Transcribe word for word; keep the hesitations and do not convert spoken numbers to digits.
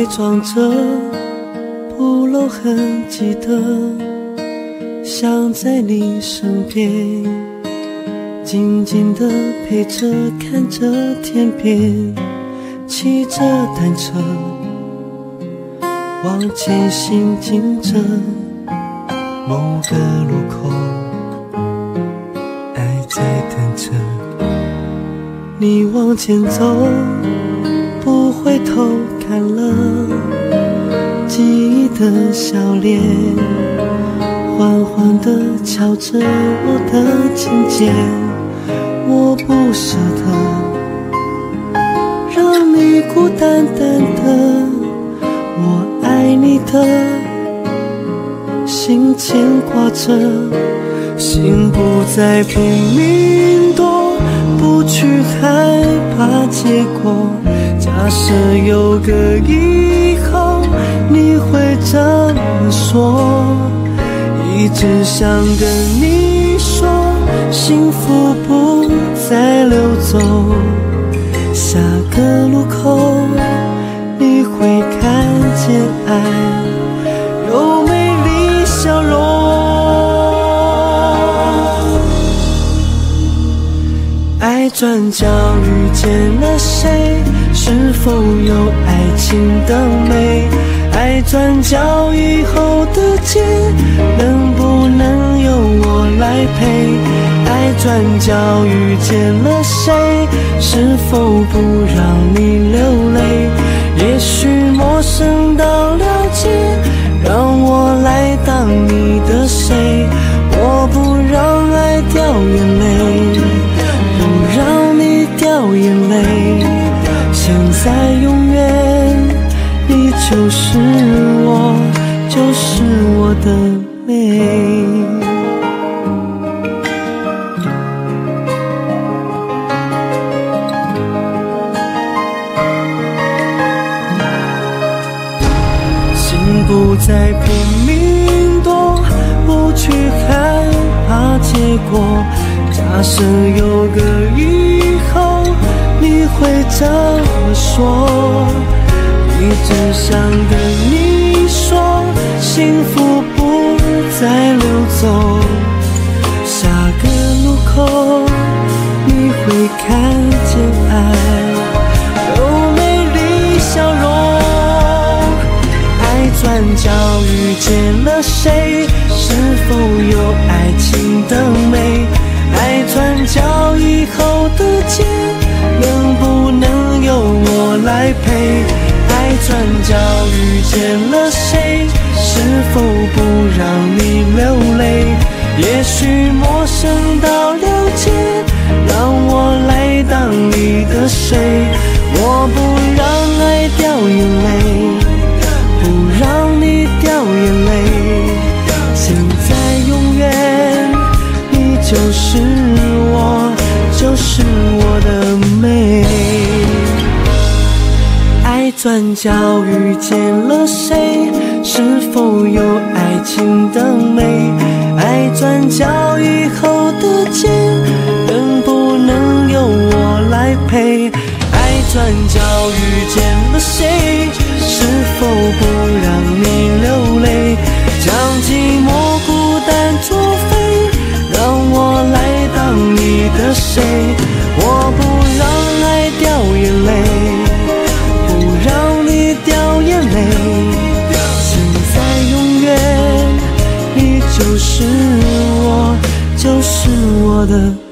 装着不露痕迹的，想在你身边静静地陪着，看着天边，骑着单车往前行进着，某个路口爱在等着你往前走，不回头看了记忆的笑脸，缓缓地敲着我的琴键，我不舍得让你孤单单的，我爱你的心牵挂着，心不再拼命躲，不去害怕结果，假设有个以后你会这么说，一直想跟你说幸福不再溜走，下个路口你会看见爱有美丽笑容。爱转角遇见了谁，是否有爱情的美，爱转角以后的街能不能由我来陪，爱转角遇见了谁，是否不让你流泪，也许陌生到了解，让我来当你的谁，我不让爱掉眼泪，不让你掉眼泪，现在永远你就是我，就是我的美。心不再拼命躲，不去害怕结果，假设有个以后你会这么说，一直想跟你说幸福不再溜走，下个路口你会看见爱有美丽笑容，爱转角遇见了谁，是否有爱情的美，爱转角以后的街能不能由我来陪，爱转角遇见了谁，是否不让你流泪，也许陌生到了解，让我来当你的谁，我不让爱掉眼泪，不让你掉眼泪，现在永远你就是我，就是我的美。爱转角遇见了谁，是否有爱情的美，爱转角以后的街能不能由我来陪，爱转角遇见了谁，是否不让你流泪，将寂寞孤单作废，让我来当你的谁，我不让爱掉眼泪，不让你掉眼泪，现在永远你就是我，就是我的